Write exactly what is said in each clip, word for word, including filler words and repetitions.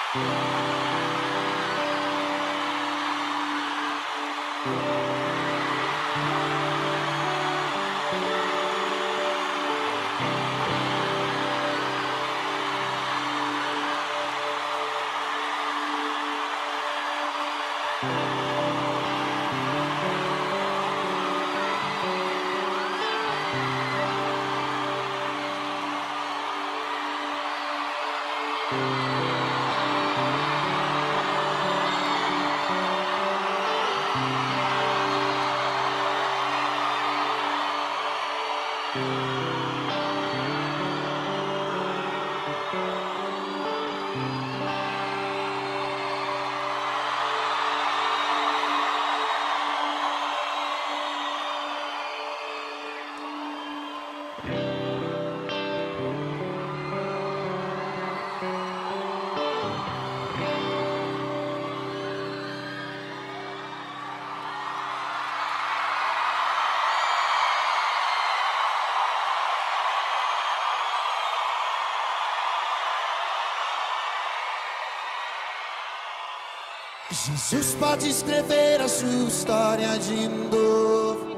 Jesus pode escrever a sua história de novo.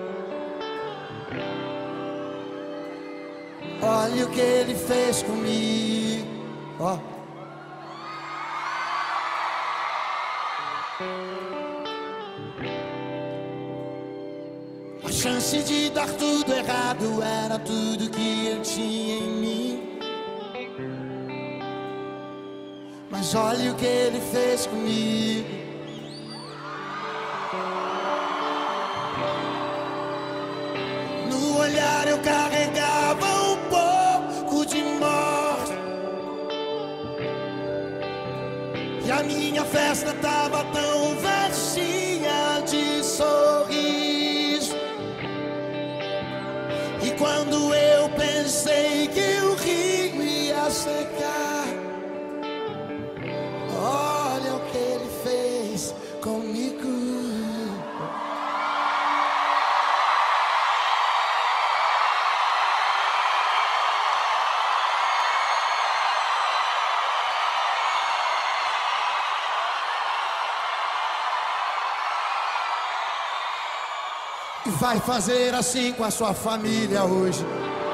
Olha o que ele fez comigo. Ó. A chance de dar tudo errado era tudo que eu tinha em mim. Mas olha o que ele fez comigo. No olhar eu carregava um pouco de morte, e a minha festa tava tão vazia de sorriso. E quando eu pensei que o rio ia secar, olha o que ele fez comigo. E vai fazer assim com a sua família hoje.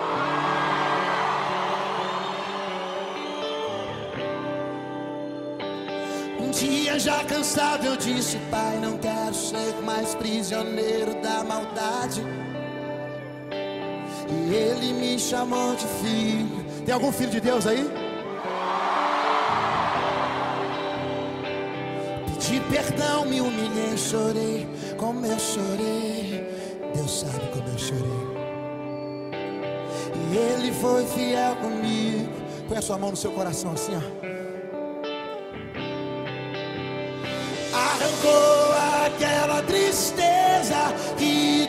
Um dia já cansado eu disse: pai, não quero ser mais prisioneiro da maldade. E ele me chamou de filho. Tem algum filho de Deus aí? Pedi perdão, me humilhei, chorei como eu chorei. Deus sabe como eu chorei. E ele foi fiel comigo. Põe a sua mão no seu coração assim, ó. Arrancou aquela tristeza que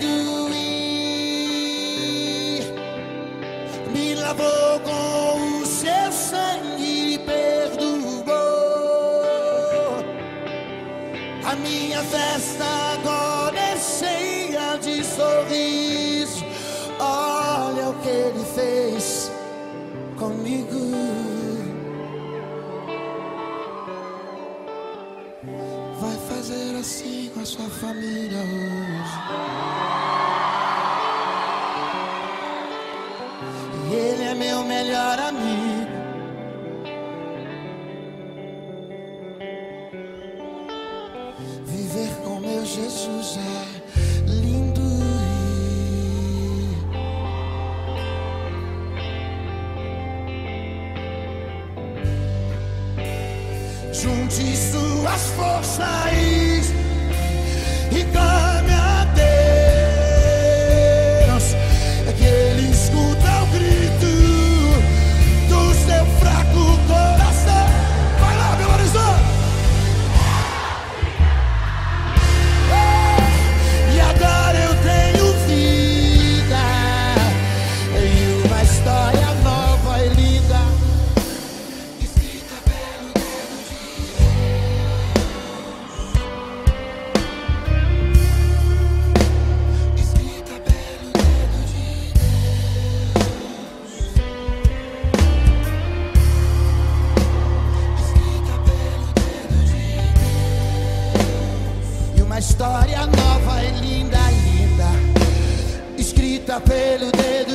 doía, me lavou com o seu sangue e perdoou. A minha festa agora é cheia de sorriso. Olha o que ele fez comigo. Vai fazer assim com a sua família hoje. E ele é meu melhor amigo. Viver com meu Jesus é lindo. Junte suas forças e clame a Deus, que ele escuta o grito do seu fraco coração. Vai lá, Belo Horizonte! E agora eu tenho vida e uma história nova e linda, escrita pelo dedo de Deus.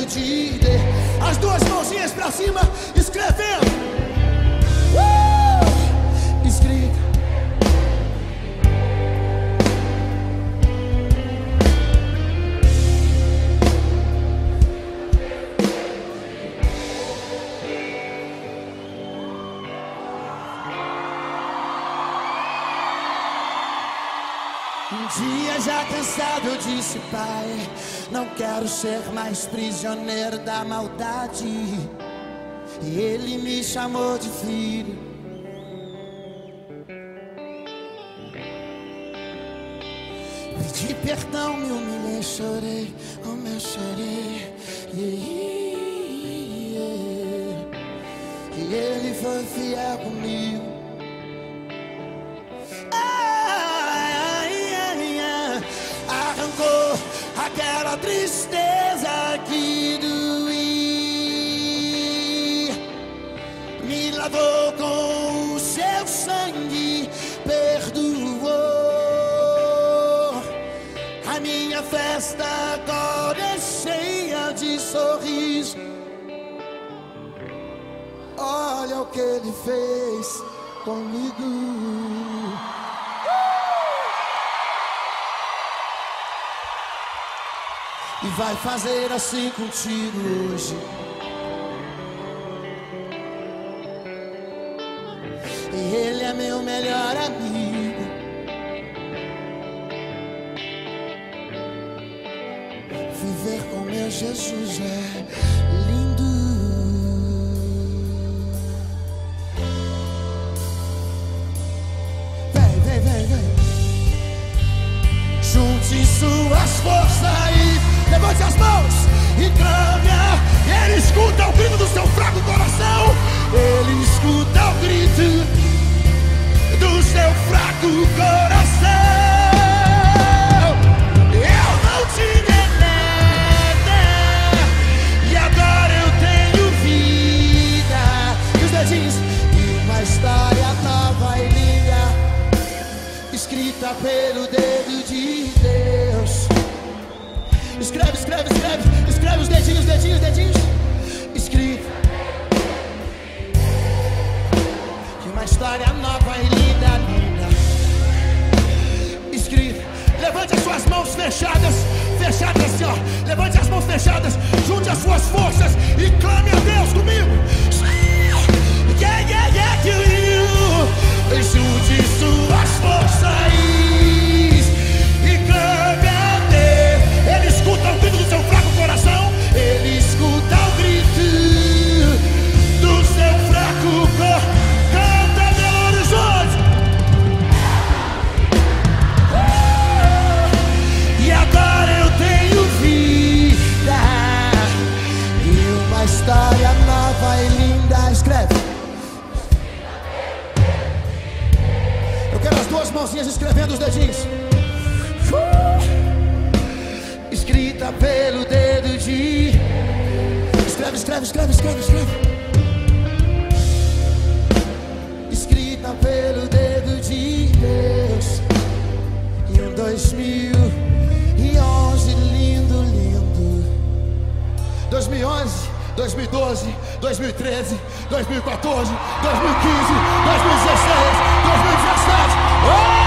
de Deus. As duas mãozinhas pra cima, escrevendo. Uh! Escrita. Um dia já cansado eu disse, pai, não quero ser mais prisioneiro da maldade. E ele me chamou de filho. Pedi perdão, me humilhei, chorei, como eu chorei. Yeah, yeah. E ele foi fiel comigo. Arrancou aquela tristeza que doía, me lavou com o seu sangue, perdoou. A minha festa agora é cheia de sorriso. Olha o que ele fez comigo. E vai fazer assim contigo hoje. E ele é meu melhor amigo. Viver com meu Jesus é lindo. Vem, vem, vem, vem. Junte suas forças e levante as mãos e clame. Ele escuta o grito do seu fraco coração. Ele escuta o grito do seu fraco coração. Eu não tinha nada e agora eu tenho vida. E os dedinhos. E uma história nova e linda, escrita pelo dedo de Deus. Escreve, escreve, escreve, escreve os dedinhos, dedinhos, dedinhos. Escreve. Que uma história nova e linda, linda. Escreve. Levante as suas mãos fechadas, fechadas assim, ó. Levante as mãos fechadas, junte as suas forças e clame a Deus comigo. Yeah, yeah, yeah, que you. Junte suas forças e clame a Deus. Ele escuta o grito do seu fraco coração. Ele escuta o grito do seu fraco coração. Canta, Belo Horizonte. E agora eu tenho vida e uma história nova e linda. Escreve. Eu quero as duas mãozinhas escrevendo os dedinhos. Uh! Escrita pelo dedo de. Escreve, escreve, escreve, escreve, escreve. Escrita pelo dedo de Deus. E um dois mil e onze lindo, lindo. dois mil e onze, dois mil e doze, dois mil e treze, dois mil e quatorze, dois mil e quinze, dois mil e dezesseis, dois mil e dezessete. Oh!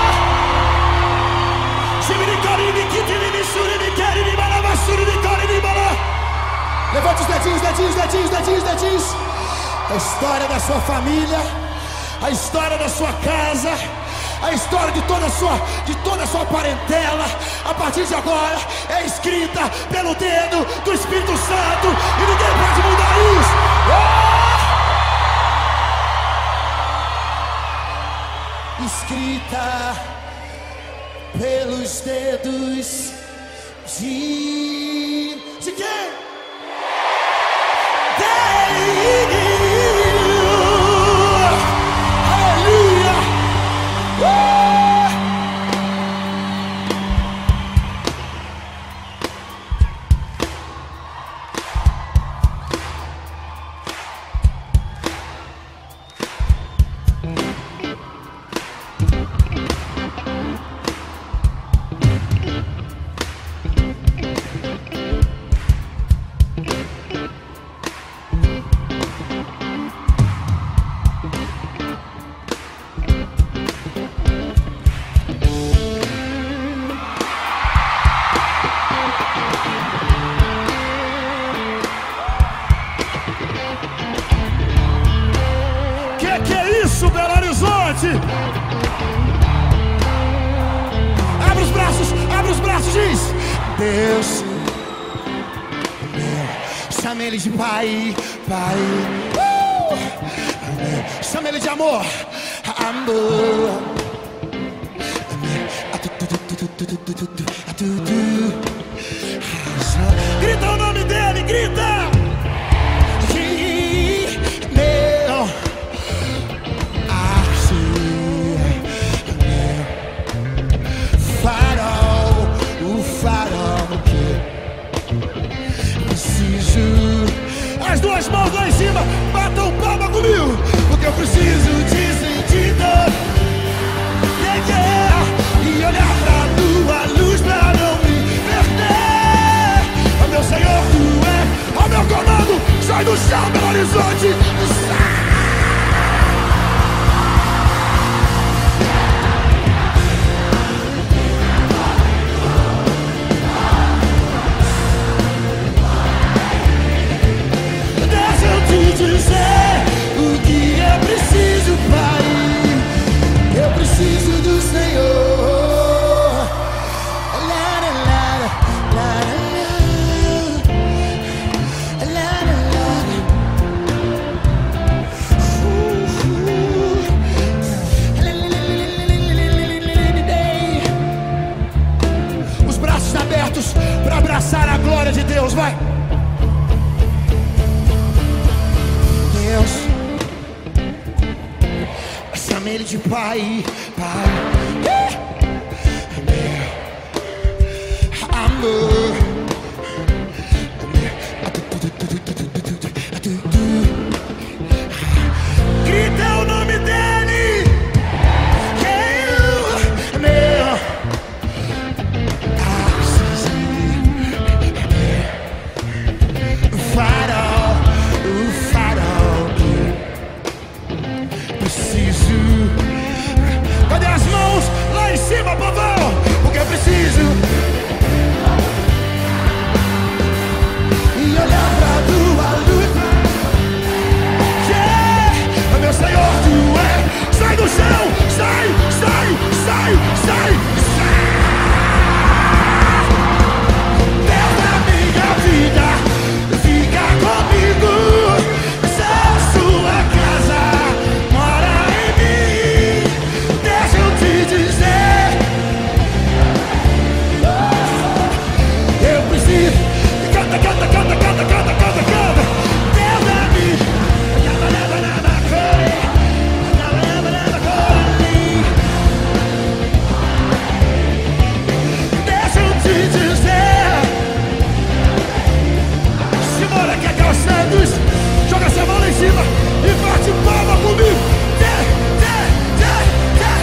Levante os dedinhos, dedinhos, dedinhos, dedinhos, dedinhos. A história da sua família, a história da sua casa, a história de toda a sua, de toda a sua parentela, a partir de agora é escrita pelo dedo do Espírito Santo e ninguém pode mudar isso. Oh! Escrita pelos dedos de... de quem? Aleluia! Deus, chama ele de pai, pai. Uh! Chama ele de amor, amor. Grita o nome dele, grita. Meu, assim, meu farol, o farol que preciso. As duas mãos lá em cima, batam palma comigo, porque eu preciso de sentido. Yeah, yeah. E olhar pra tua luz pra não me perder. Ó meu Senhor, tu é, ó meu comando, sai do chão, Belo Horizonte, sai. Deixa eu te dizer o que eu preciso, Pai. Eu preciso do Senhor. Os braços abertos para abraçar a glória de Deus, vai. Deus, chama ele de pai, pai. Amor. Grita o nome dele. Eu, meu. O farol, o farol que preciso. Cadê as mãos lá em cima, povão? Porque eu preciso. E olhar pra tua luz. Yeah! Meu Senhor, tu é. Sai do chão, sai, sai, sai, sai, sai. Deus da minha vida, fica comigo. Sou sua casa, mora em mim. Deixa eu te dizer, eu preciso. Canta, canta, canta, canta, canta, canta, canta. Deus da minha. Deixa eu te dizer. Simona, quer que eu sanduíche? Joga essa mão lá em cima e bate palma comigo. Yeah, yeah, yeah, yeah.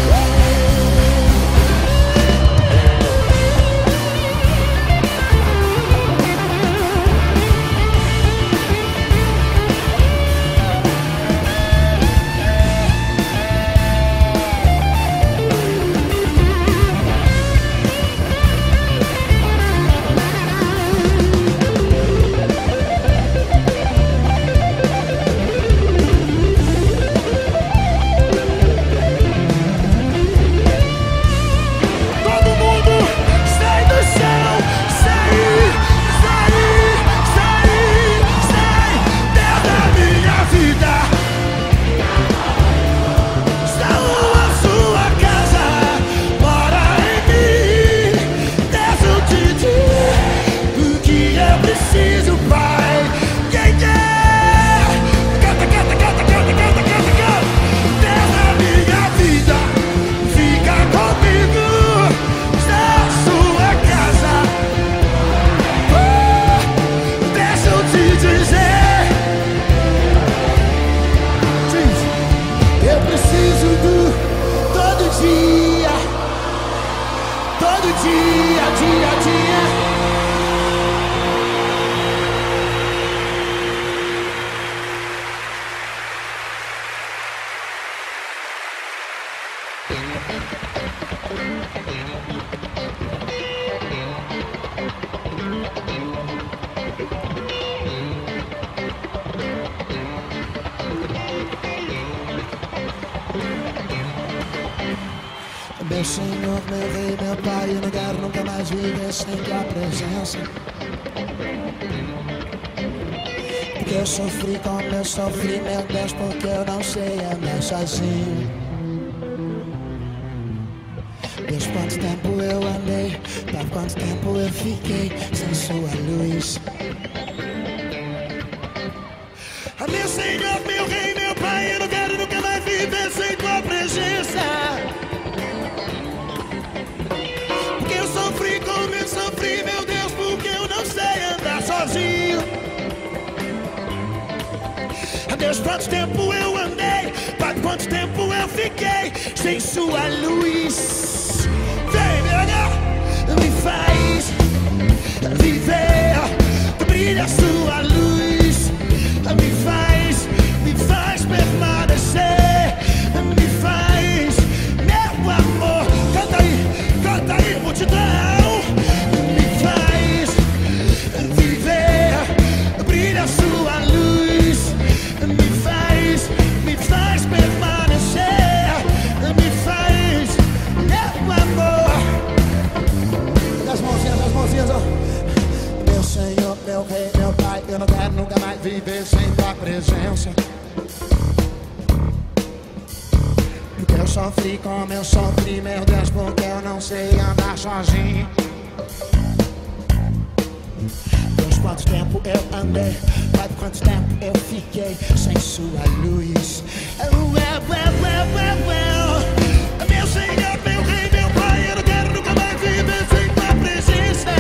Todo mundo sai do chão, sai, sai, sai, sai. Deus da minha vida, sou a sua casa, mora em mim. Deixa eu te dizer o que eu preciso, Pai. Yeah, yeah. Canta, canta, canta, canta, canta, canta, canta. Deus da minha vida, fica comigo. Sua casa. Oh, deixa eu te dizer, diz, eu preciso do todo dia, todo dia, dia, dia. Meu Senhor, meu Rei, meu Pai, eu não quero nunca mais viver sem tua presença. Porque eu sofri como eu sofri, meu Deus, porque eu não sei andar sozinho. Deus, quanto tempo eu andei, por quanto tempo eu fiquei sem sua luz. Meu Senhor, meu Rei, meu Pai, eu não quero nunca mais viver sem tua presença. Porque eu sofri como eu sofri, meu Deus, porque eu não sei andar sozinho. Deus, quanto tempo eu andei, por quanto tempo eu fiquei sem sua luz. Vem, meu Deus, me faz viver, brilha a sua luz. Me faz, me faz permanecer, me faz, meu amor. Canta aí, canta aí, multidão. Me faz viver, brilha a sua luz. Me faz, me faz permanecer, me faz, meu amor. Das mãozinhas, das mãozinhas, ó. Meu Senhor, meu Rei, meu Pai, eu não quero nunca mais viver sem tua presença. Porque eu sofri como eu sofri, meu Deus, porque eu não sei andar sozinho. Deus, quanto tempo eu andei, Pai, quanto tempo eu fiquei sem sua luz. Well, well, well, well, well. Meu Senhor, meu Rei, meu Pai, eu não quero nunca mais viver sem tua presença.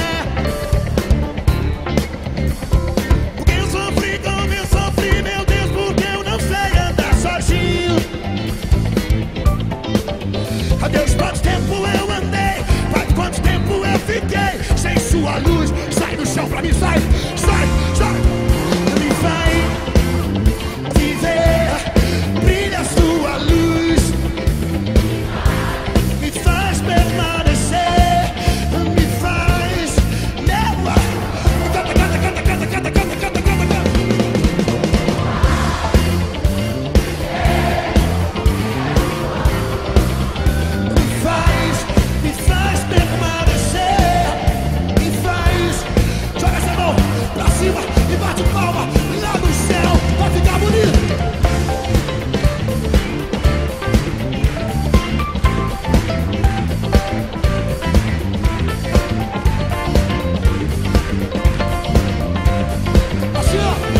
Deus, quanto tempo eu andei, faz quanto tempo eu fiquei sem sua luz. Sai do chão pra mim, sai, sai, sai. Me faz viver, brilha a sua luz. Me faz permanecer, me faz, meu amor. Canta, canta, canta, canta, canta, canta, canta, canta, canta. Me faz permanecer, me faz. Joga essa mão pra cima e bate palma lá no céu, vai ficar bonito. Assim, ó.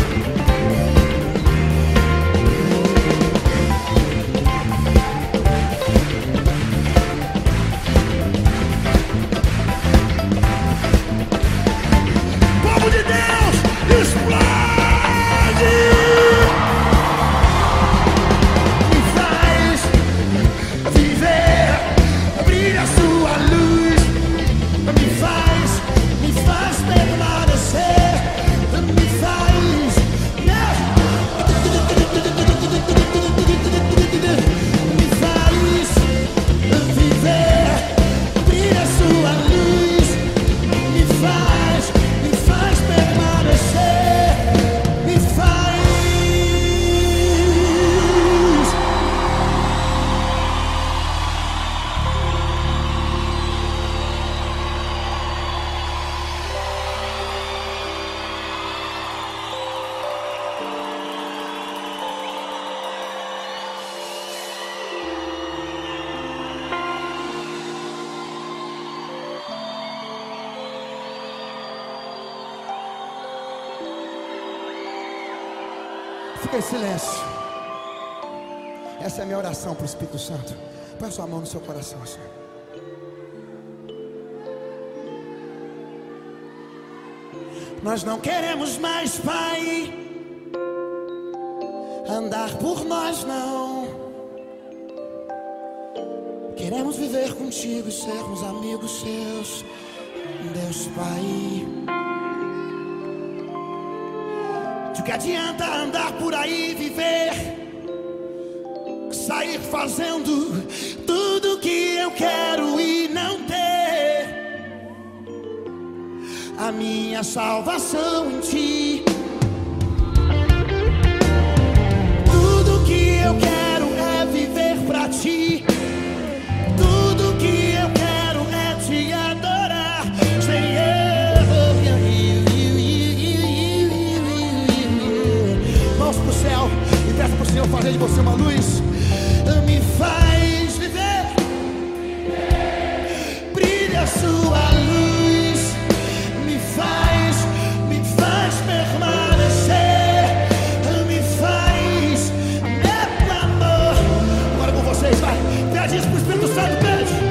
Fica em silêncio. Essa é a minha oração para o Espírito Santo. Põe a sua mão no seu coração, Senhor. Nós não queremos mais, Pai, andar por nós, não. Queremos viver contigo e sermos amigos seus, Deus Pai. De que adianta andar por aí, viver, sair fazendo tudo que eu quero e não ter a minha salvação em ti. Tudo que eu quero é viver pra ti. Tudo que fazer de você uma luz. Me faz viver, brilha a sua luz. Me faz, me faz permanecer. Me faz, meu amor. Agora com vocês, vai. Pede isso pro Espírito Santo, pede.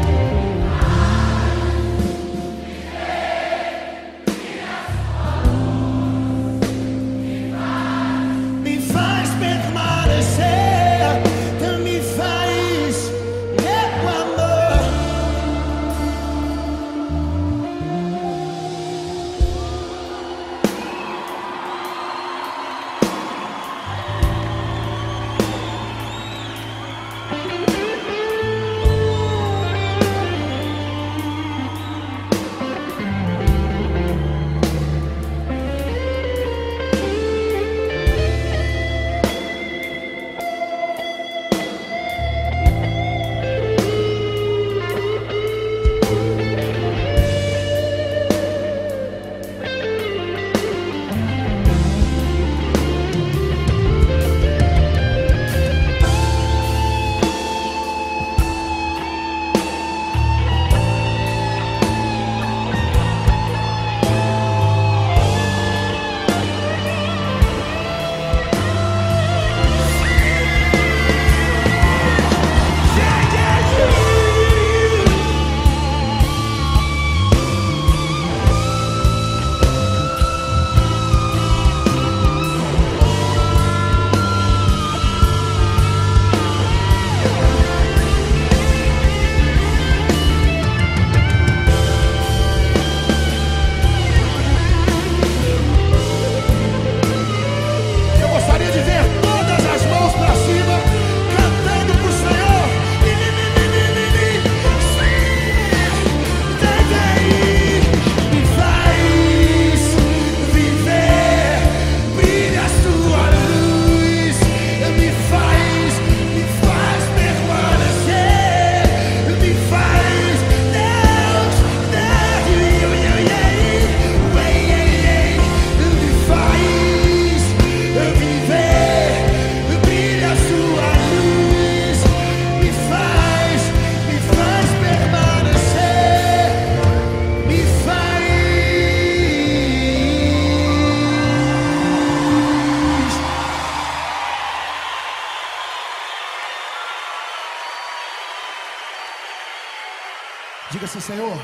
Diga assim: Senhor,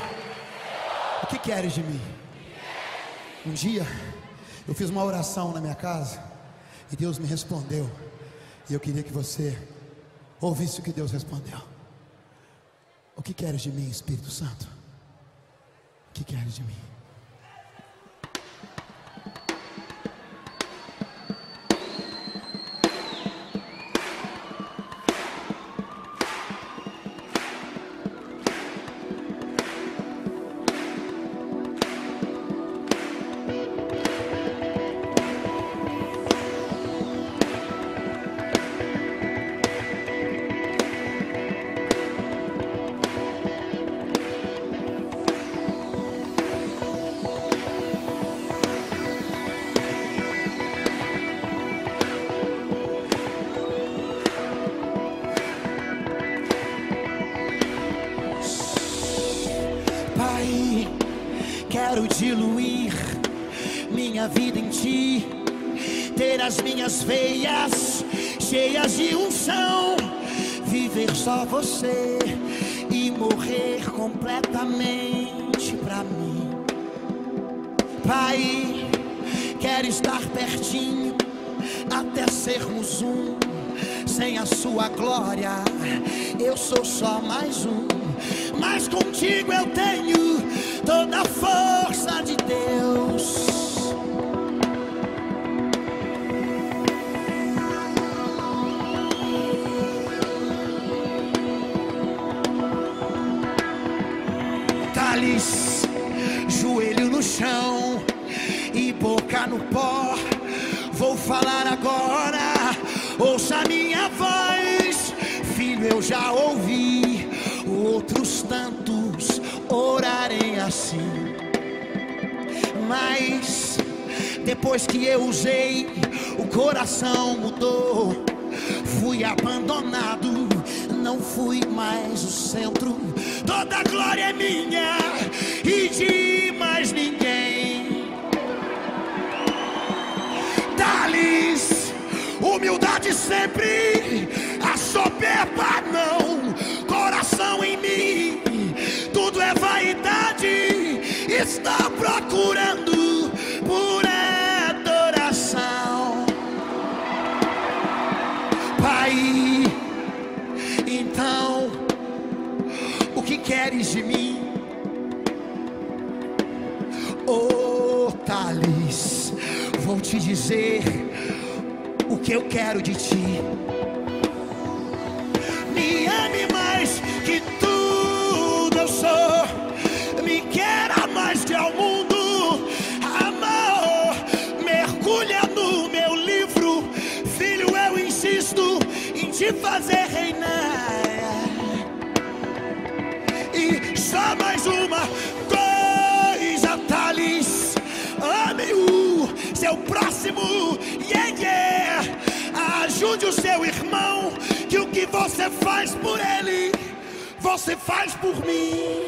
o que queres de mim? Um dia eu fiz uma oração na minha casa e Deus me respondeu, e eu queria que você ouvisse o que Deus respondeu. O que queres de mim, Espírito Santo? O que queres de mim? Pai, quero diluir minha vida em Ti, ter as minhas veias cheias de unção, viver só Você e morrer completamente pra mim. Pai, quero estar pertinho até sermos um. Sem a Sua glória eu sou só mais um, mas contigo eu tenho toda a força de Deus. Cálice, joelho no chão e boca no pó, vou falar agora, ouça a minha voz. Filho, eu já ouvi outros tantos orarem assim, mas depois que eu usei, o coração mudou. fui abandonado, não fui mais o centro. Toda a glória é minha e de mais ninguém. Dá-lhes humildade sempre, a soberba não. Coração em mim, tudo é vaidade. Está procurando por adoração. Pai, então, o que queres de mim? Oh, Thales, vou te dizer o que eu quero de ti. Me ame mais que tudo eu sou. Me queira mais que ao mundo. Amor, mergulha no meu livro. Filho, eu insisto em te fazer reinar. E só mais uma coisa, Thales. Ame o seu próximo, yeah, yeah. Ajude o seu irmão, que o que você faz por ele, você faz por mim.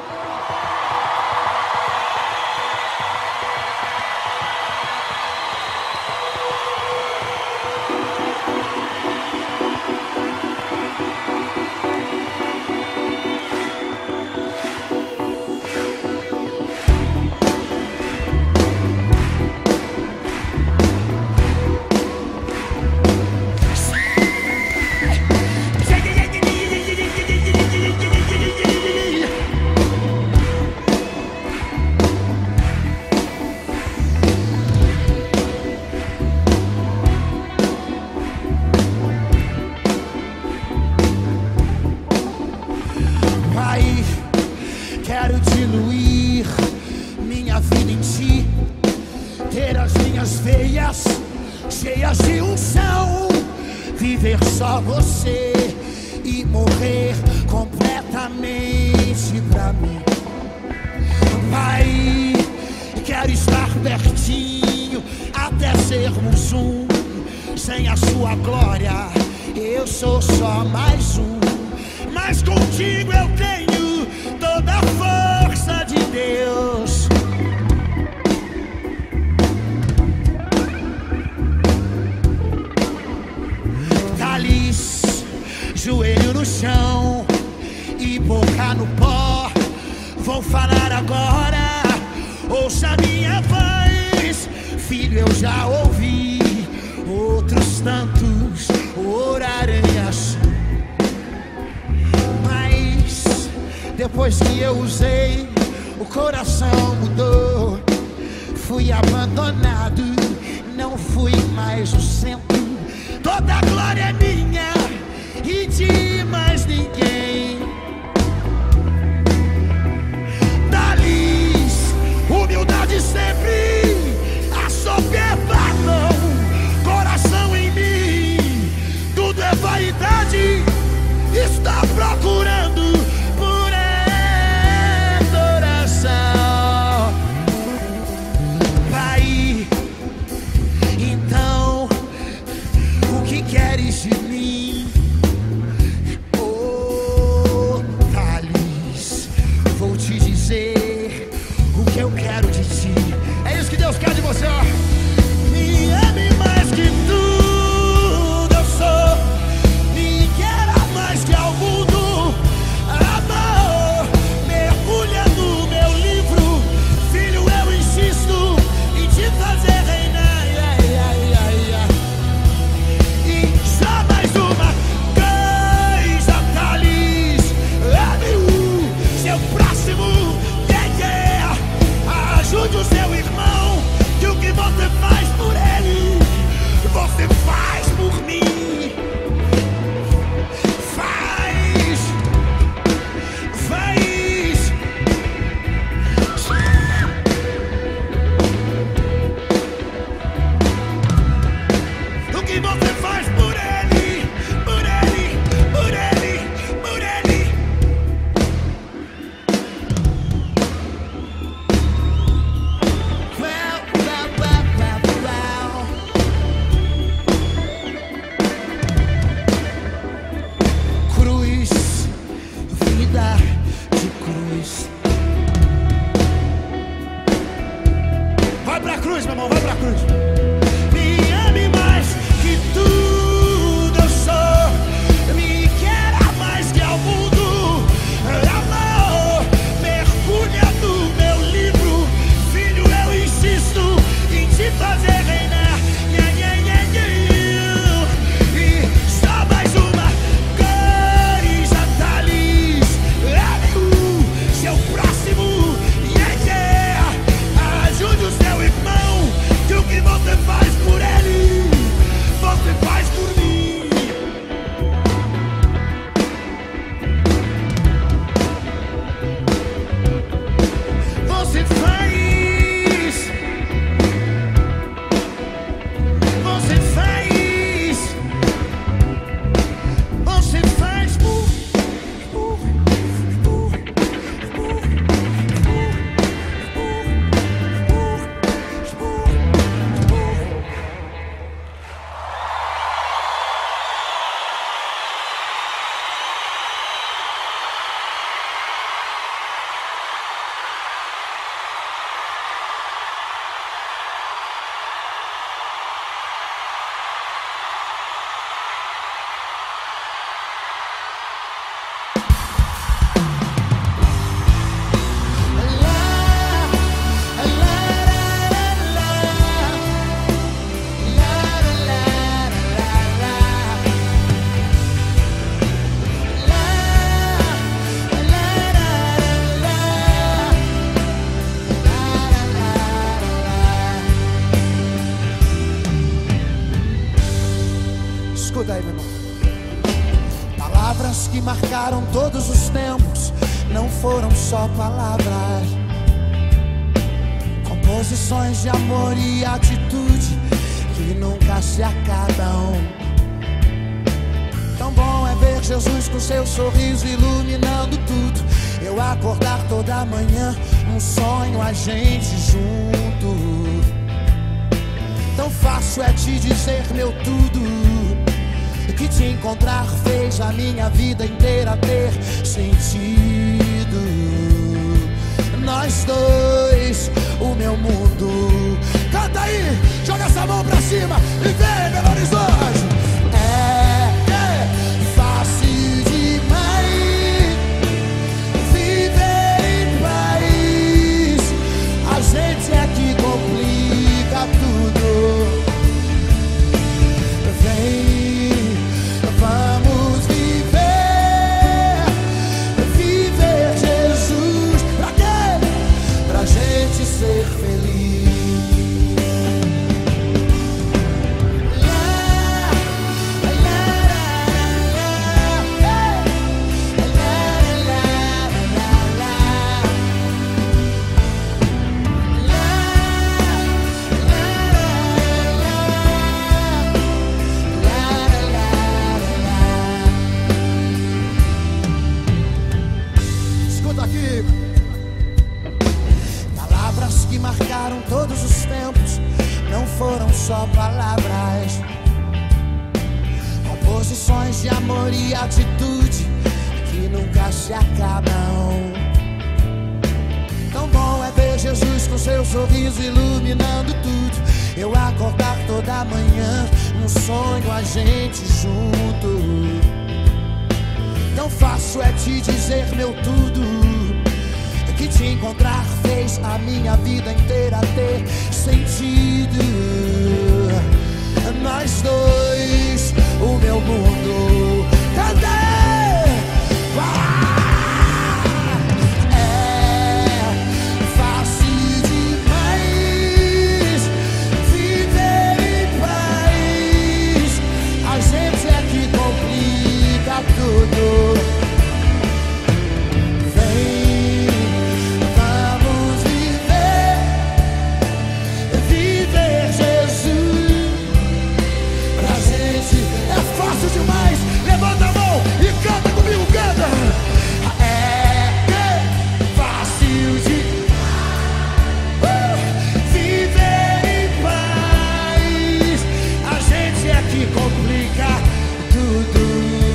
Quero diluir minha vida em ti, ter as minhas veias cheias de unção, viver só você e morrer completamente pra mim. Pai, quero estar pertinho até sermos um. Sem a sua glória eu sou só mais um, mas contigo eu tenho toda a força de Deus. Thales, joelho no chão e boca no pó. Vou falar agora, ouça minha voz. Filho, eu já ouvi outros tantos orarem assim. Depois que eu usei, o coração mudou. Fui abandonado, não fui mais o centro. Toda a glória é minha e de mais ninguém. Dá-lhes humildade sempre, a soberba não. Coração em mim, tudo é vaidade. Está procurando queres de mim? Oh, Escuta aí, meu irmão. Palavras que marcaram todos os tempos não foram só palavras, composições de amor e atitude que nunca se acabam. Tão bom é ver Jesus com seu sorriso iluminando tudo. Eu acordar toda manhã, um sonho a gente junto. Tão fácil é te dizer meu tudo, que te encontrar fez a minha vida inteira ter sentido. Nós dois, o meu mundo. Canta aí, joga essa mão pra cima e vem, Belo Horizonte. É, é fácil demais viver em paz. A gente é que complica tudo. Vem, vamos viver, viver Jesus. Pra quê? Pra gente ser feliz. Escuta aqui. Palavras que marcaram todos os tempos não foram só palavras, composições de amor e atitude que nunca se acabam. Tão bom é ver Jesus com seu sorriso iluminando tudo. Eu acordar toda manhã, um sonho a gente junto. Tão fácil é te dizer meu tudo, que te encontrar fez a minha vida inteira ter sentido. Nós dois, o meu mundo. Canta! É fácil demais viver em paz. A gente é que complica tudo. Demais, levanta a mão e canta comigo, canta. É fácil de uh, viver em paz. A gente é que complica tudo.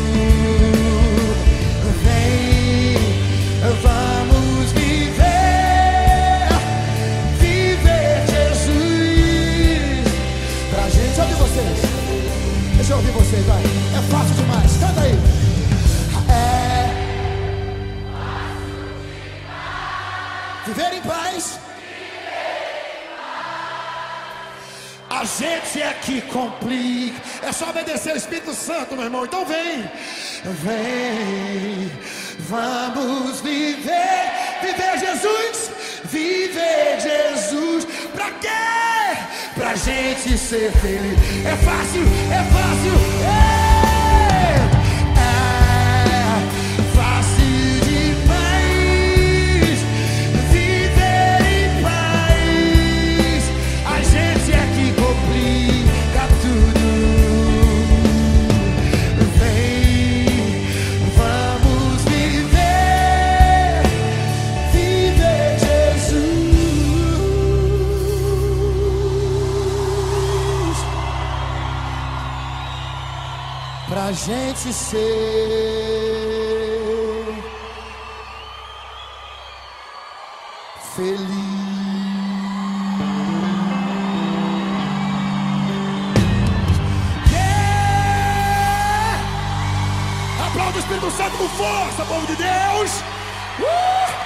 Vem, vamos viver, viver Jesus. Pra gente ouvir vocês. Deixa eu ouvir vocês, vai. É fácil demais, canta aí. É viver em paz. A gente é que complica. É só obedecer o Espírito Santo, meu irmão. Então vem, vem, vamos viver, viver Jesus, viver Jesus. Pra quê? Pra gente ser feliz. É fácil, é fácil, é, é fácil demais viver em paz. A gente é que complica tudo. Vem, vamos viver, viver Jesus. Pra gente ser feliz. Yeah! Aplauda o Espírito Santo com força, povo de Deus. Uh!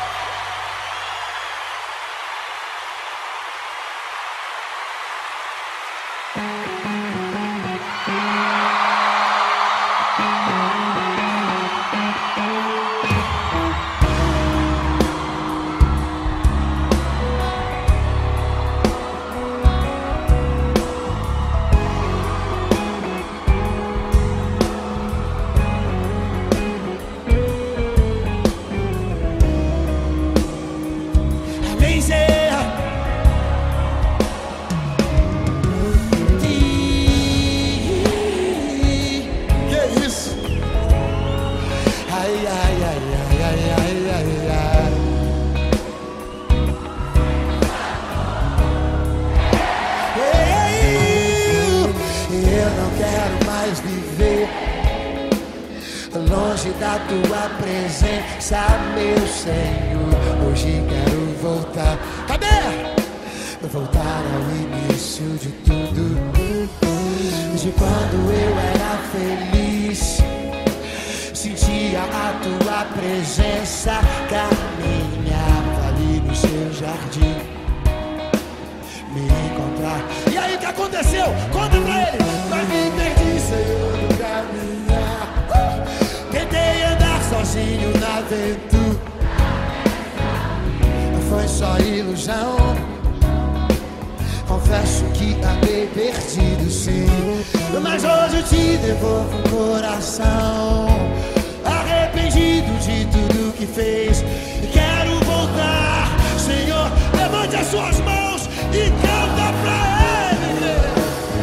longe da tua presença, meu Senhor. Hoje quero voltar. Cadê? Voltar ao início de tudo, de quando eu era feliz, sentia a tua presença, caminhava ali no seu jardim, me encontrar. E aí o que aconteceu? Conta pra ele. Mas me perdi, Senhor, no caminhar, uh! Tentei andar sozinho na aventura, não foi só ilusão. Confesso que andei perdido, sim, mas hoje eu te devolvo o coração, arrependido de tudo que fez, e quero voltar. Senhor, levante as suas mãos e canta pra Ele.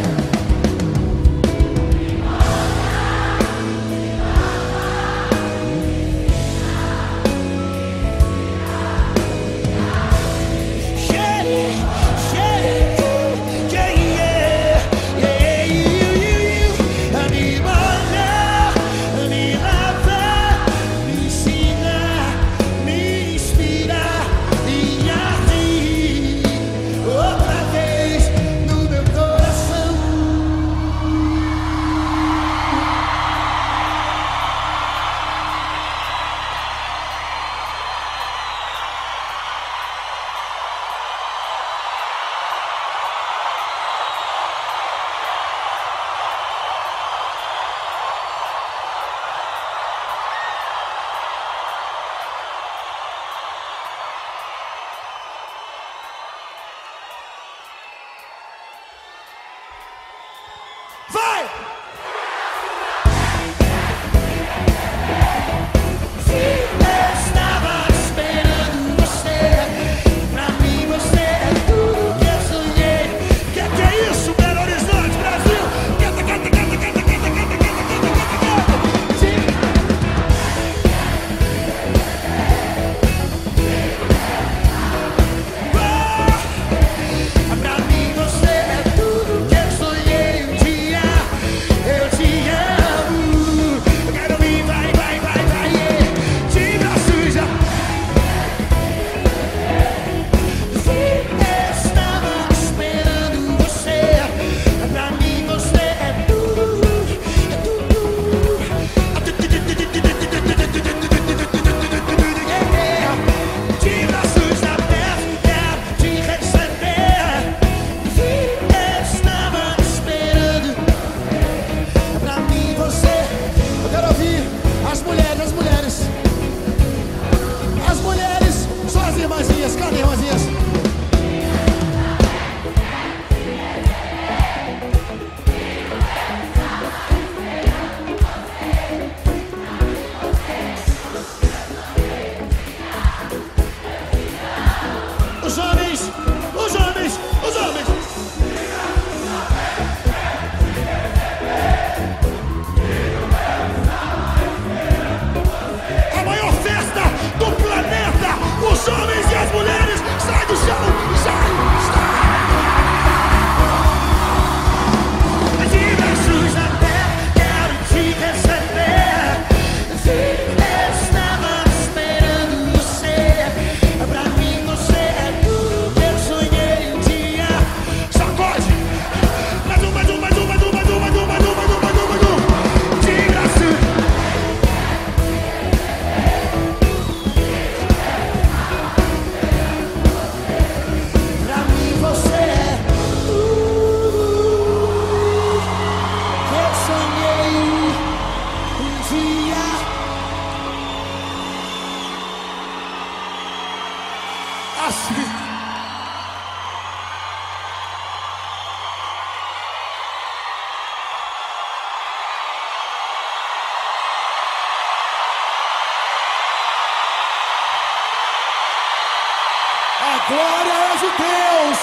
A glória é de Deus,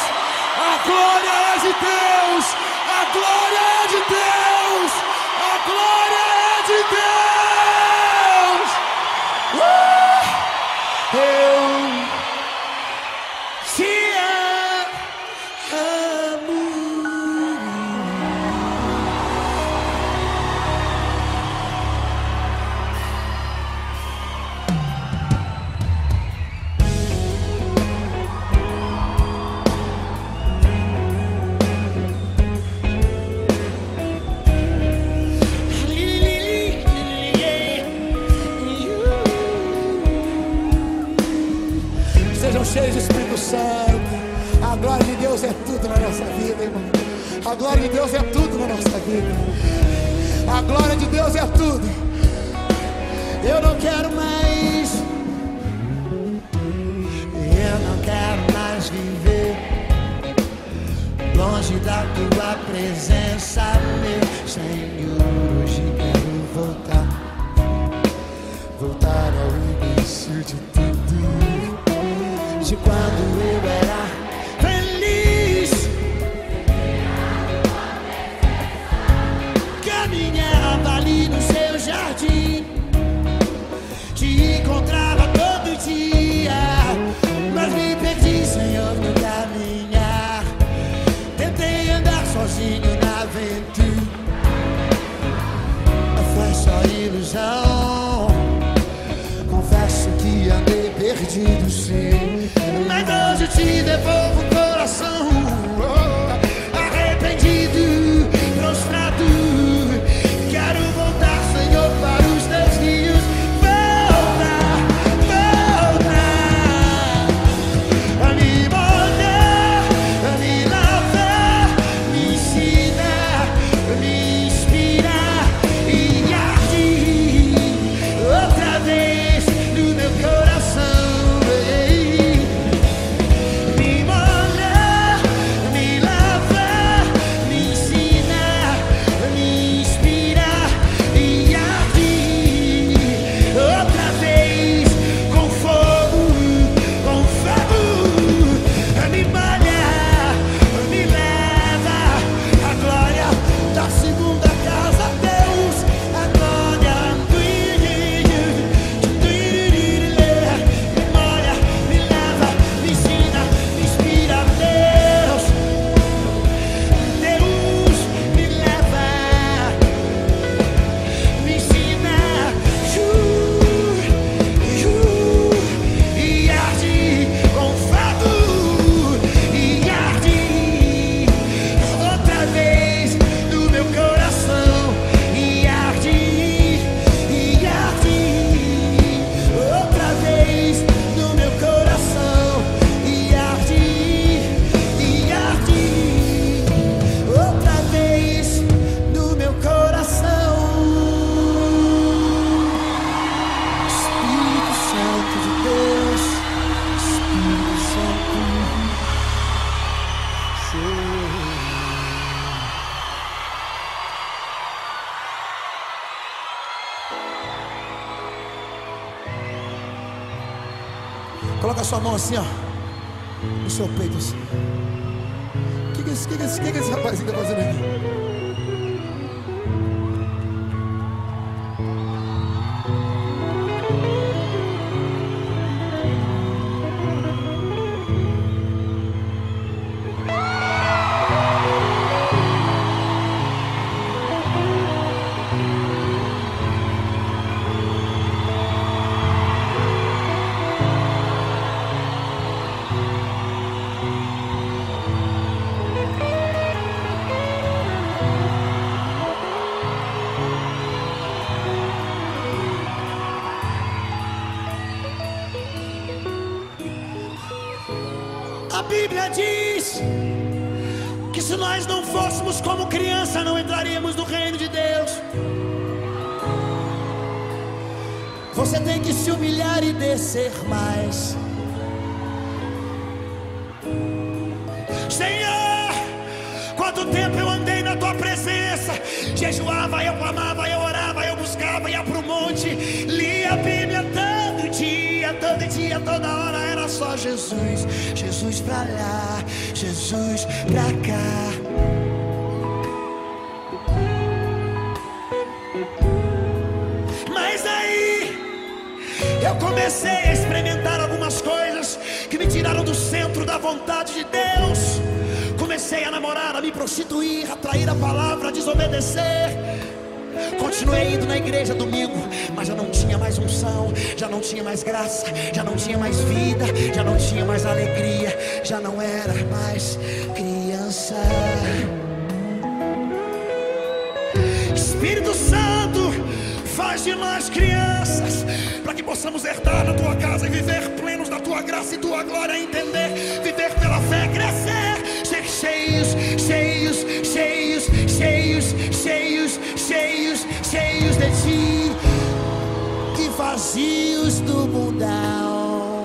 a glória é de Deus, a glória é de Deus, a glória é de Deus. Uh! Eu te amo. A glória de Deus é tudo na nossa vida. A glória de Deus é tudo. Eu não quero mais, eu não quero mais viver longe da tua presença, meu Senhor. Hoje quero voltar, voltar ao início de tudo, de quando eu era feliz, caminhava ali no seu jardim, te encontrava todo dia, mas me perdi, Senhor, no caminhar. Tentei andar sozinho na aventura, foi só ilusão. Confesso que andei perdido, sim, mas hoje te devolvo o coração, oh, arrependido, prostrado. Quero voltar, Senhor, para os teus rios. Volta, volta, a me molhar, a me lavar, me ensinar, me inspirar e agir outra vez no meu coração. Me molhar, me lavar, me ensinar, me inspirar e agir outra vez com fogo, com fogo. Me molhar, me leva a glória da segunda casa, Deus, a glória. Me molha, me leva, me ensina, me inspira, Deus, Deus, me leva, me ensina, ju, ju, e arde com fogo, e arde outra vez no meu coração, e arde, e arde outra vez no meu coração, e arde, e arde outra vez no meu coração. Espírito Santo de Deus, Espírito Santo, coloca a sua mão assim, ó, no seu peito assim. O que que esse, que que esse, que que esse rapazinho tá fazendo aqui? A Bíblia diz que se nós não fôssemos como criança, não entraríamos no reino de Deus. Você tem que se humilhar e descer mais. Senhor, quanto tempo eu andei na tua presença, jejuava, eu clamava, eu orava, eu buscava, ia pro monte, lia a Bíblia todo dia, todo dia, toda hora era só Jesus, Jesus pra lá, Jesus pra cá. Mas aí eu comecei a experimentar algumas coisas que me tiraram do centro da vontade de Deus. Comecei a namorar, a me prostituir, a trair a palavra, a desobedecer. Continuei indo na igreja domingo, mas já não tinha mais unção, já não tinha mais graça, já não tinha mais vida, já não tinha mais alegria, já não era mais criança. Espírito Santo, faz de nós crianças, para que possamos herdar na tua casa e viver plenos da tua graça e tua glória, entender, viver pela fé, crescer, ser cheios, cheios, cheios vazios do mundão.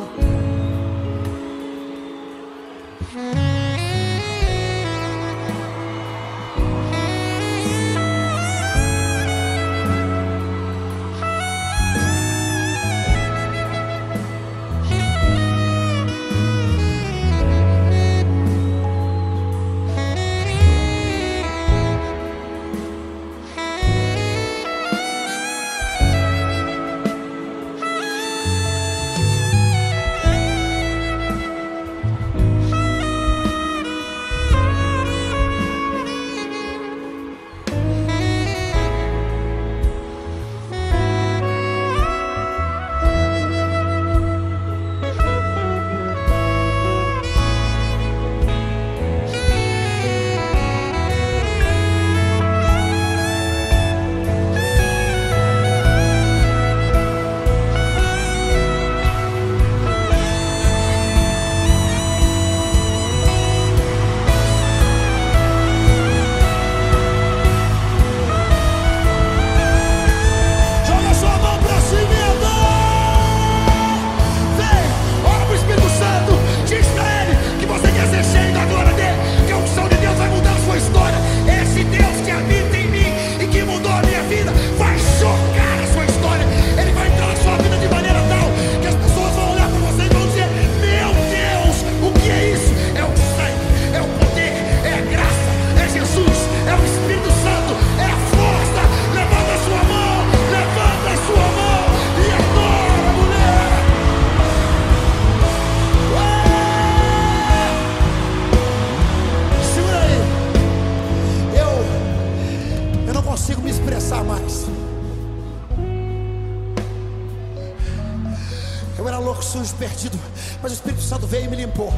Eu era louco, sujo, perdido, mas o Espírito Santo veio e me limpou.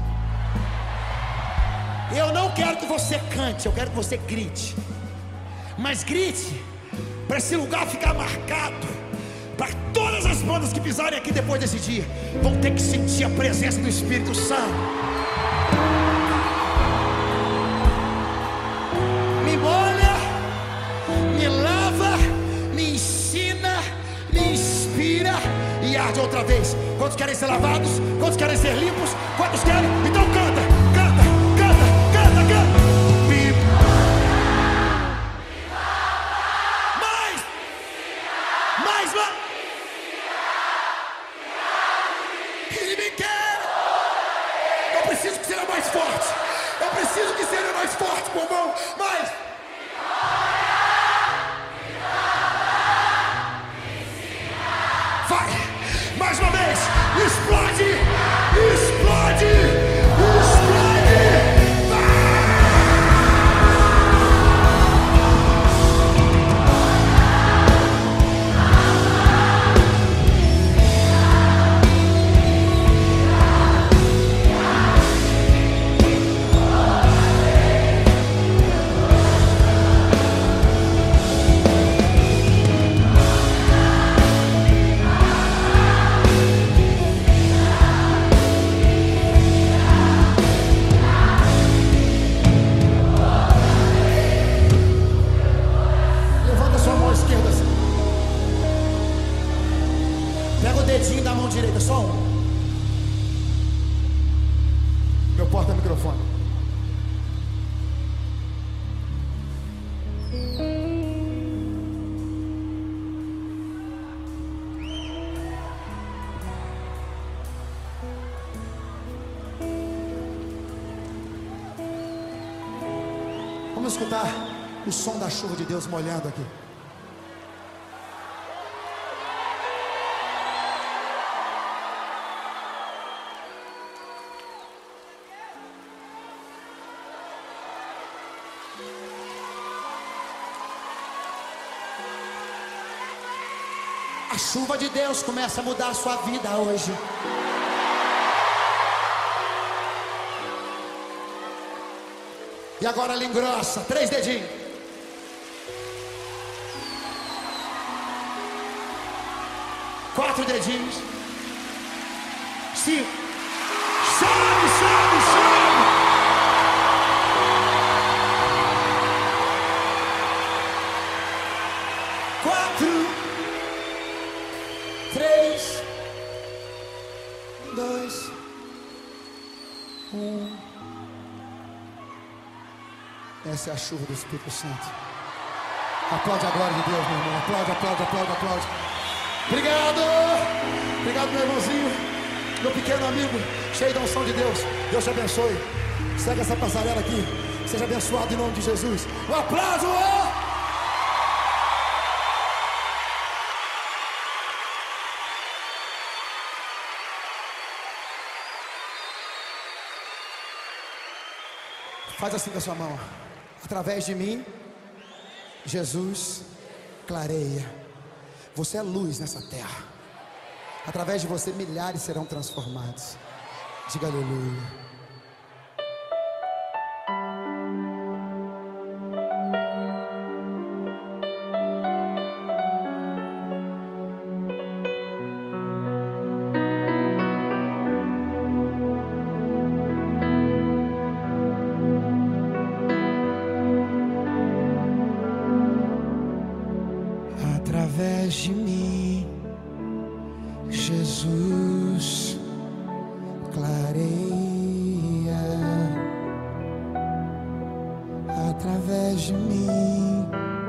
Eu não quero que você cante, eu quero que você grite. Mas grite para esse lugar ficar marcado, para todas as bandas que pisarem aqui depois desse dia vão ter que sentir a presença do Espírito Santo. Me molha, me lava, me ensina, me inspira e arde outra vez. Quantos querem ser lavados? Quantos querem ser limpos? Quantos querem? Então canta, canta, canta, canta, canta. Mais, mais, mais. Ele me quer. Eu preciso que seja mais forte. Eu preciso que seja mais forte, pulmão. Mais. Vai. Mais uma vez, explode, explode, explode, da mão direita, só um. Meu porta-microfone. Vamos escutar o som da chuva de Deus molhando aqui. A chuva de Deus começa a mudar a sua vida hoje. E agora ela engrossa, três dedinhos. Quatro dedinhos. Cinco. Sobe, sobe, sobe. Quatro. Essa é a chuva do Espírito Santo. Aplaude a glória de Deus, meu irmão. Aplaude, aplaude, aplaude, aplaude. Obrigado. Obrigado, meu irmãozinho. Meu pequeno amigo, cheio da unção de Deus. Deus te abençoe. Segue essa passarela aqui. Seja abençoado em nome de Jesus. Um aplauso. Faz assim com a sua mão. Através de mim, Jesus clareia. Você é luz nessa terra. Através de você, milhares serão transformados. Diga aleluia. Através de mim, Jesus clareia. Através de mim,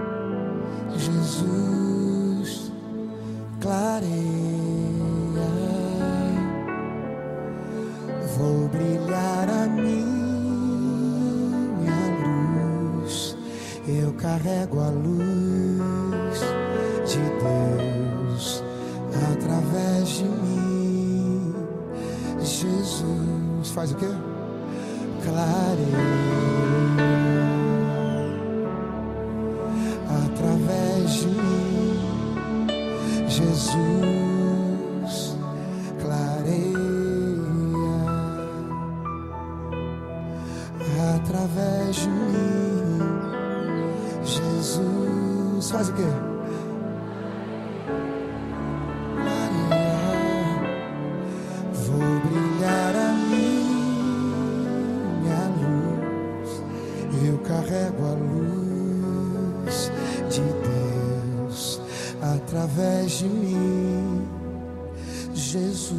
Jesus clareia. Vou brilhar a minha luz. Eu carrego a luz de Deus através de mim. Jesus faz o quê? Clareia. Através de mim, Jesus clareia. Através de mim, Jesus faz o quê? Carrego a luz de Deus através de mim. Jesus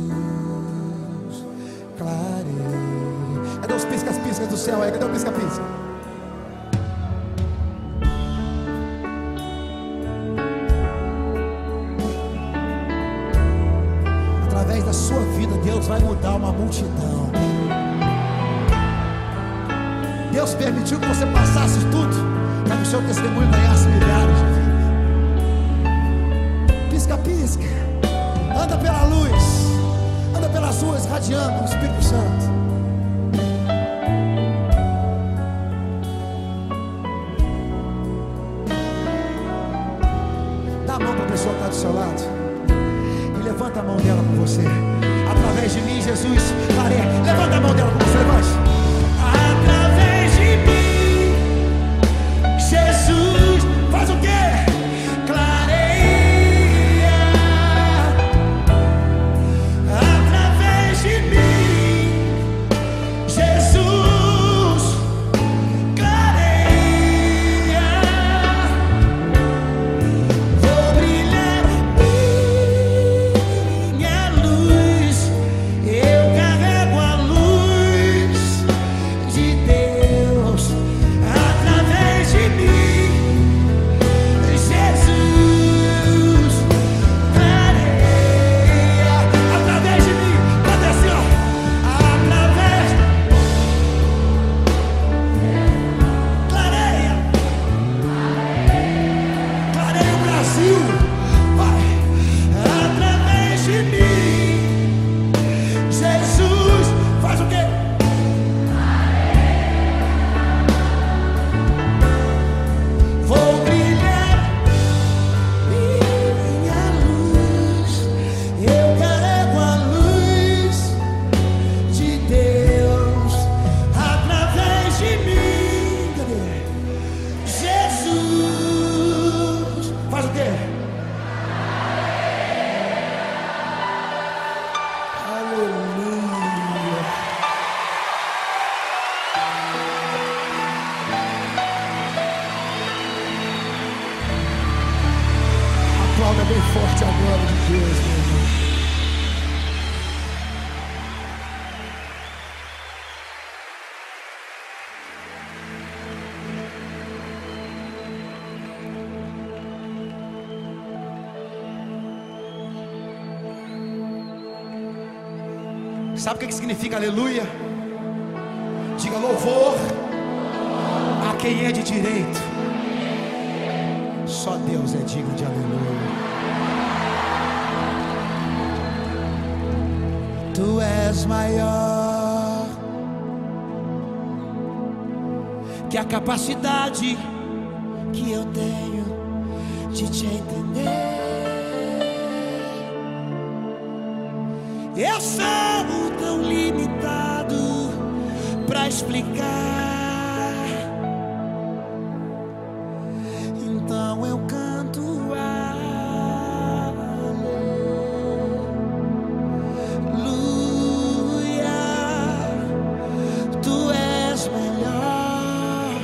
clareia. Cadê os piscas-piscas do céu aí? Cadê o pisca-pisca? Através da sua vida, Deus vai mudar uma multidão. Deus permitiu que você passasse tudo para que o seu testemunho ganhasse milhares de vidas. Pisca, pisca. Anda pela luz. Anda pelas ruas radiando o Espírito Santo. Dá a mão para a pessoa que está do seu lado e levanta a mão dela com você. Através de mim, Jesus clareia. Levanta a mão dela com você, levante. Jesus faz o quê? Clareia. Através de mim, Jesus clareia. Vou brilhar minha luz. Eu carrego a luz de Deus através de mim. Aplauda bem forte a glória de Deus, meu irmão. Sabe o que significa aleluia? Diga louvor a quem é de direito. Só Deus é digno de aleluia. Tu és maior que a capacidade que eu tenho de te entender. Eu sou tão limitado para explicar, então eu canto aleluia. Tu és melhor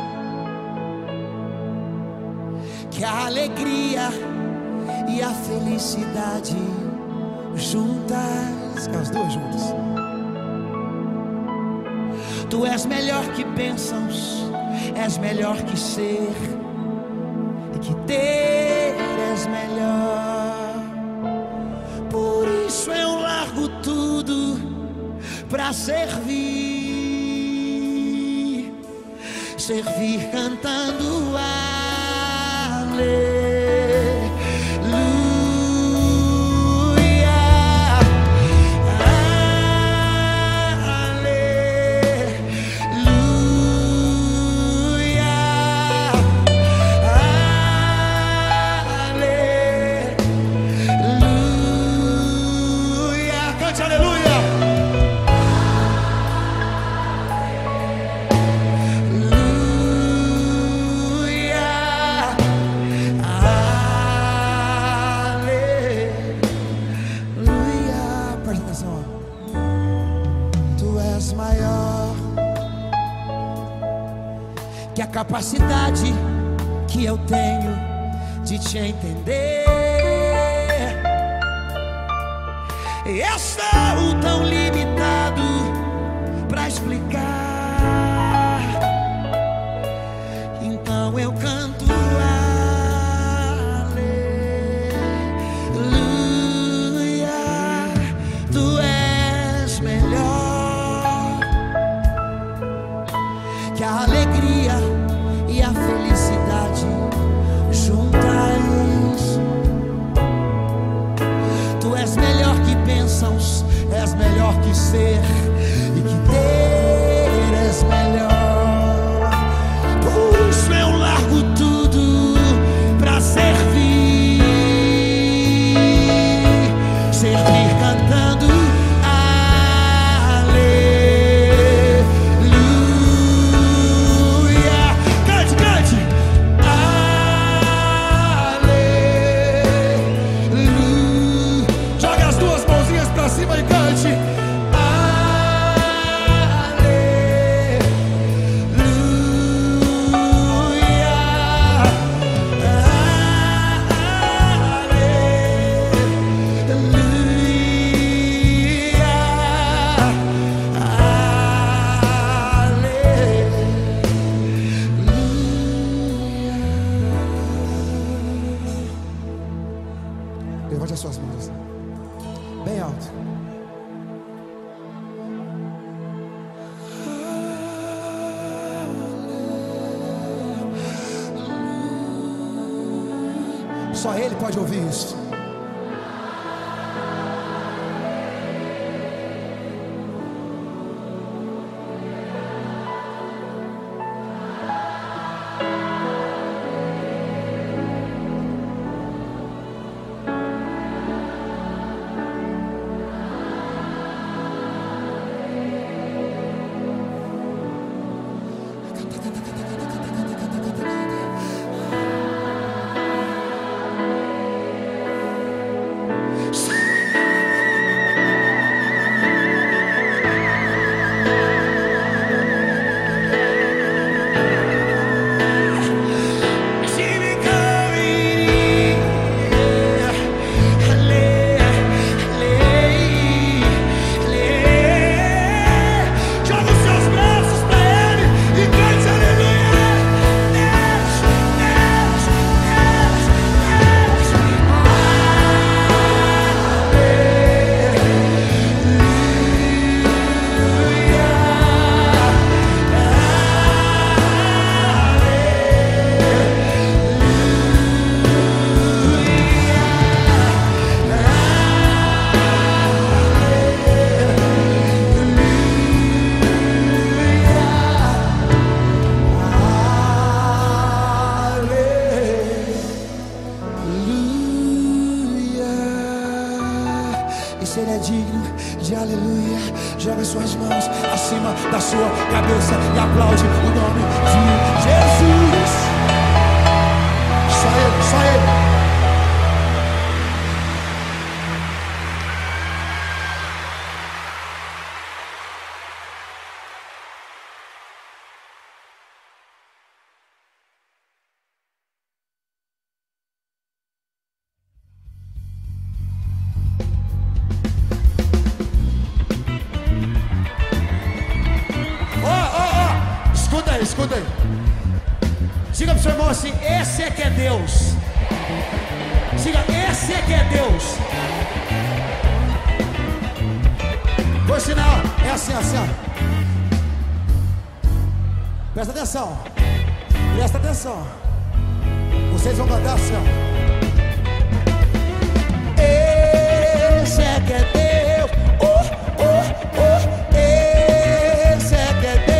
que a alegria e a felicidade juntas, as duas juntas. Tu és melhor que bênçãos, és melhor que ser e que ter, és melhor. Por isso eu largo tudo pra servir, servir cantando aleluia. Que a capacidade que eu tenho de te entender. Eu sou tão limitado para explicar, então eu canto aleluia. Tu és melhor que a alegria e a felicidade juntas. Tu és melhor que bênçãos, és melhor que ser e que ter, és melhor. Por isso eu largo tudo pra servir, servir cantando cima e cante levante as suas mãos bem alto. Só Ele pode ouvir isso. é digno de aleluia. Joga suas mãos acima da sua cabeça e aplaude o nome de Jesus. Só ele, só ele. Escuta aí. Diga pro seu irmão assim: esse é que é Deus. Diga: esse é que é Deus. Por sinal, é assim, assim, ó. Presta atenção. Presta atenção. Vocês vão cantar assim, ó. Esse é que é Deus. Oh, oh, oh. Esse é que é Deus.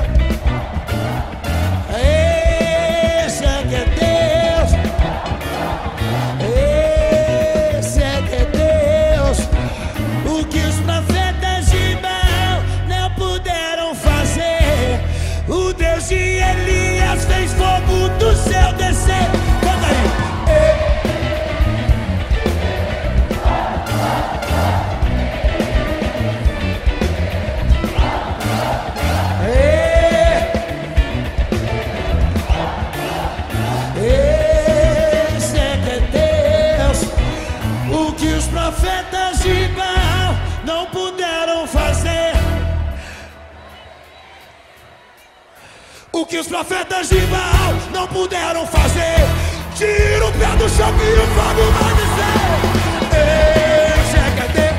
O que os profetas de Baal não puderam fazer. Tira o pé do chão e o fogo vai descer. Esse é que é Deus.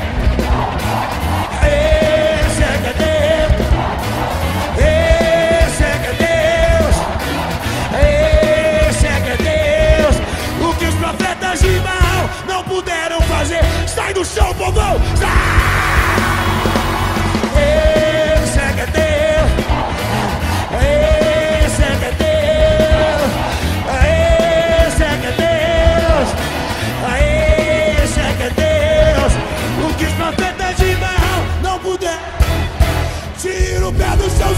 Esse é que é Deus. Esse é que é Deus. Esse é que é Deus. O que os profetas de Baal não puderam fazer. Sai do chão, povão. Esse é que é Deus. Esse é que é Deus. Esse é que é Deus. Esse é que é Deus. O que os profetas de Baal não puderam. Tira o pé dos seus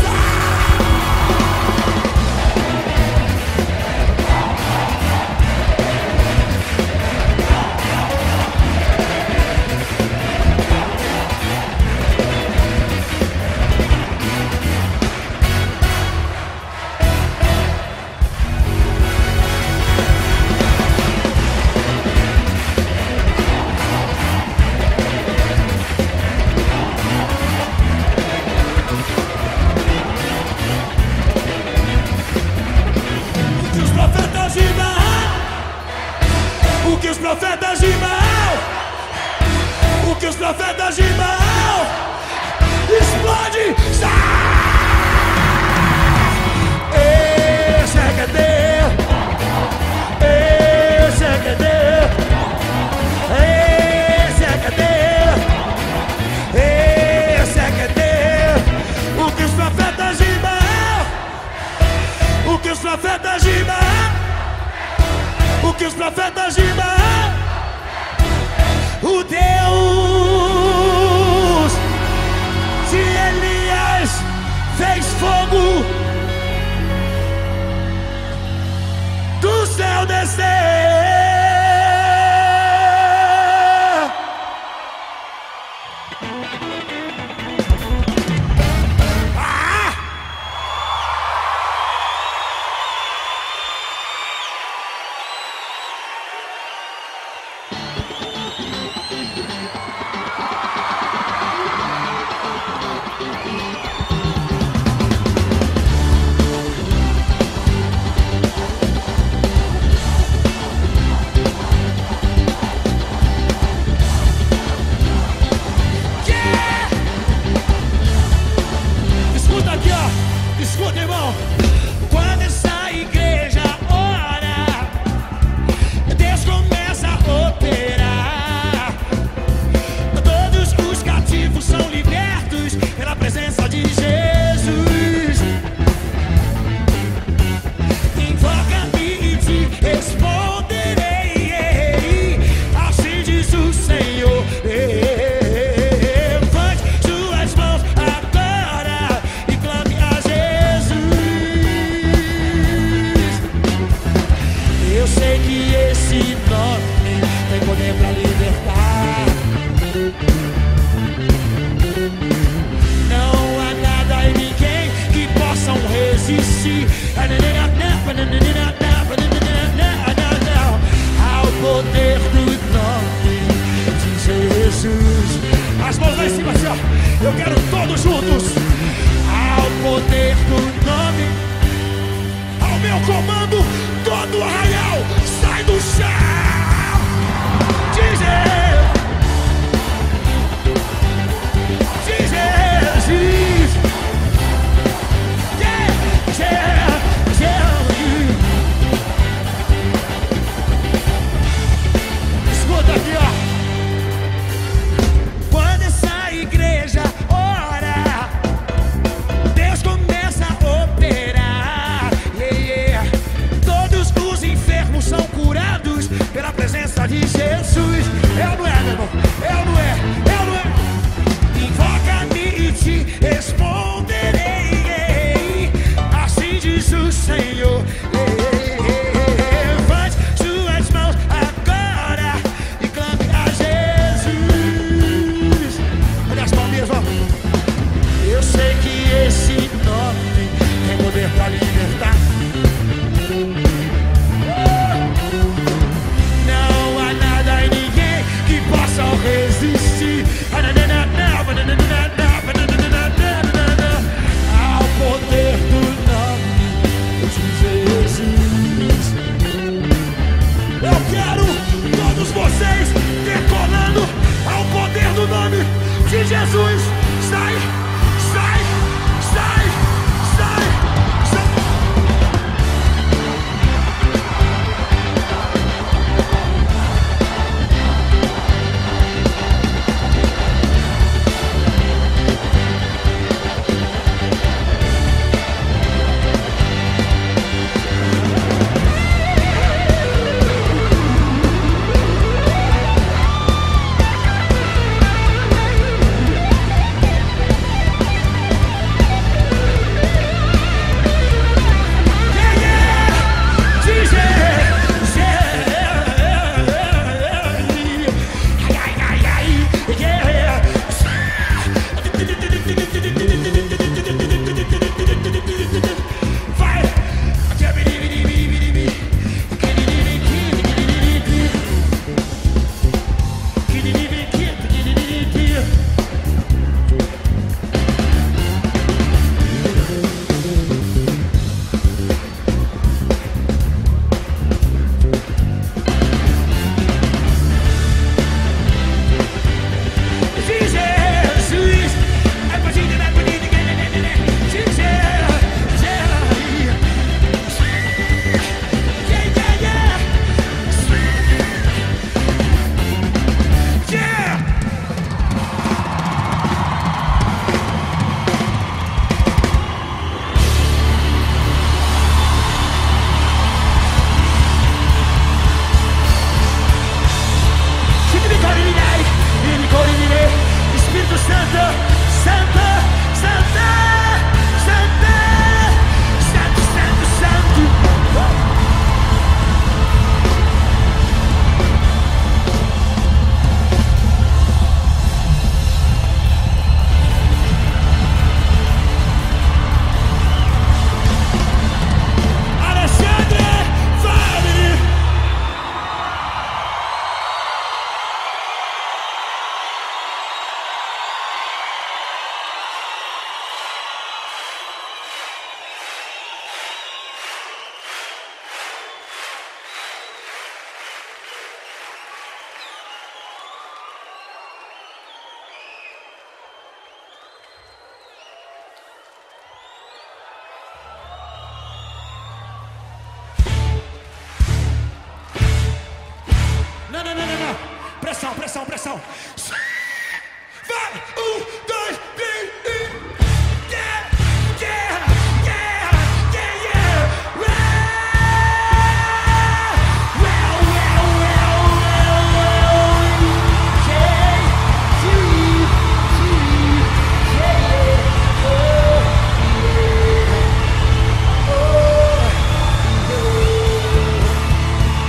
O que os profetas de Baal, o que os profetas de Baal, explode, esse é que é Deus, esse é que é Deus, esse é que é Deus, esse é que é Deus. O que os profetas de Baal, o que os profetas de Baal, o que os profetas de Baal, o Deus de Elias fez fogo do céu descer. Eu sei que esse nome tem poder pra libertar. Não há nada e ninguém que possam resistir ao poder do nome de Jesus. As mãos lá em cima, assim, ó. Eu quero todos juntos. Ao poder do nome, ao meu comando, todo o arraial sai do chão. Diz diz Jesus. Yeah, yeah, yeah. Escuta aqui, ó. Quando essa igreja ora, Deus começa a operar. Yeah, yeah. Todos os enfermos são curados pela presença de Jesus. É ou não é, meu irmão? É ou não é? É ou não é? Invoca-me e te responderei. Assim diz o Senhor. Levante suas mãos agora e clame a Jesus. Olha as palminhas, ó. Eu sei que esse nome tem poder pra libertar. Não há nada e ninguém que possa resistir ao poder do nome de Jesus. Eu quero todos vocês decolando ao poder do nome de Jesus. Sai, sai, sai, sai, sai. Pressão, pressão, pressão. Vai, um, dois, três, e... Yeah, yeah, yeah, yeah, yeah. Well, well, well, well, well, yeah, yeah, yeah, oh, yeah, oh, yeah.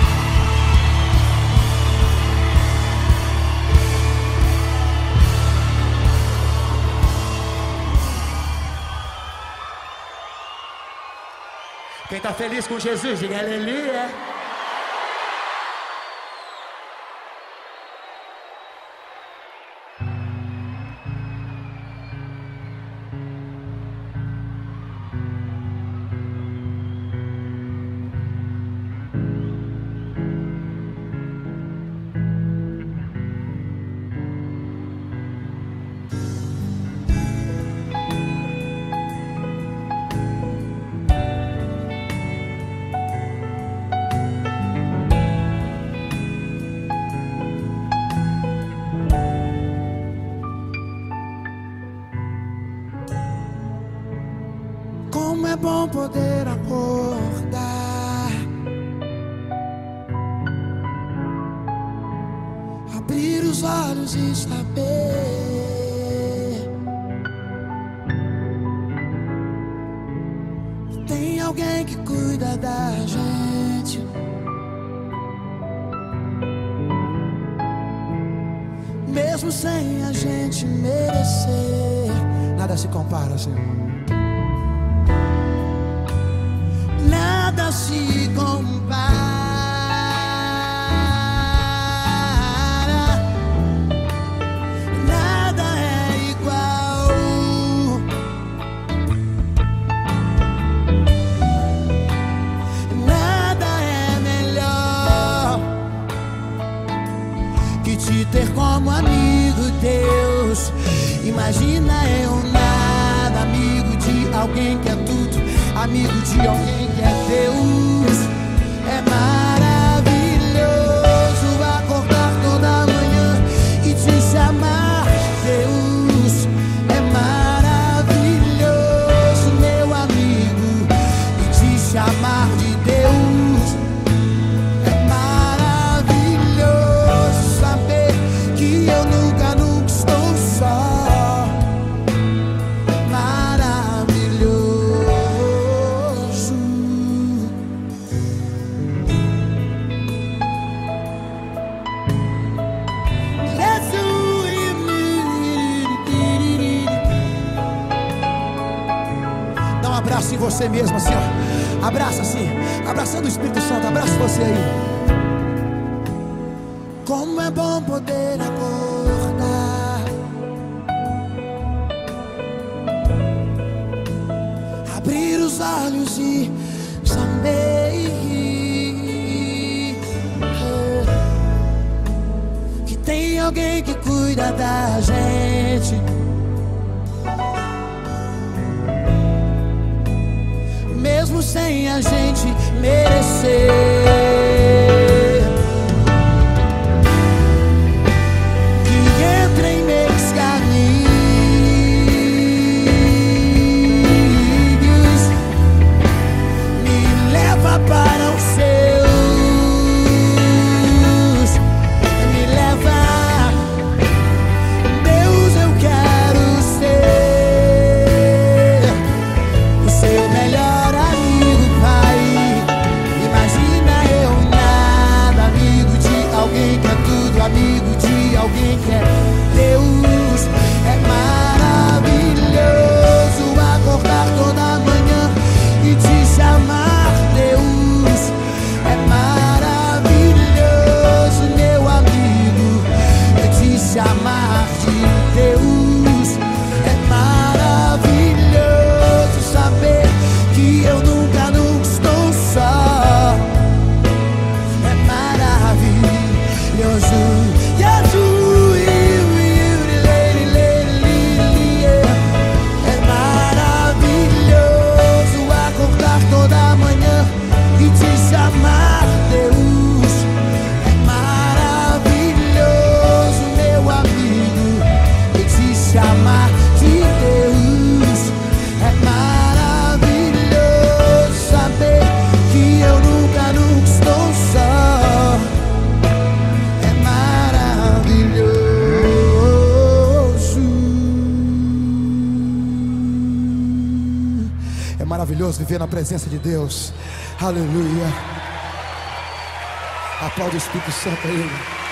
Quem tá feliz com Jesus, diga aleluia. Como é bom poder acordar, abrir os olhos e saber que tem alguém que cuida da gente. Mesmo sem a gente merecer, nada se compara, Senhor. Nada se compara, nada é igual. Nada é melhor que te ter como amigo, Deus. Imagina eu nada, amigo de alguém que é tudo, amigo de alguém que é Deus. É maravilhoso acordar toda manhã e te chamar Deus. É maravilhoso, meu amigo, e te chamar de Deus. É maravilhoso saber que eu nunca, nunca estou só. Abraça em você mesmo, assim, ó. Abraça assim, abraçando o Espírito Santo. Abraça você aí. Como é bom poder acordar, abrir os olhos e saber que tem alguém que cuida da gente. Mesmo sem a gente merecer, que entra em meus caminhos, me leva para os seus, me leva, Deus, eu quero ser o seu melhor. Amigo de alguém que é Deus. É maravilhoso acordar toda manhã e te chamar Deus. É maravilhoso, meu amigo, e te chamar de Deus. É maravilhoso saber que eu nunca, nunca estou só. É maravilhoso. Toda manhã e te chamar Deus. É maravilhoso, meu amigo, e te chamar de Deus. É maravilhoso saber que eu nunca, nunca estou só. É maravilhoso. É maravilhoso viver na presença de Deus. Aleluia. Aplaude o Espírito Santo aí.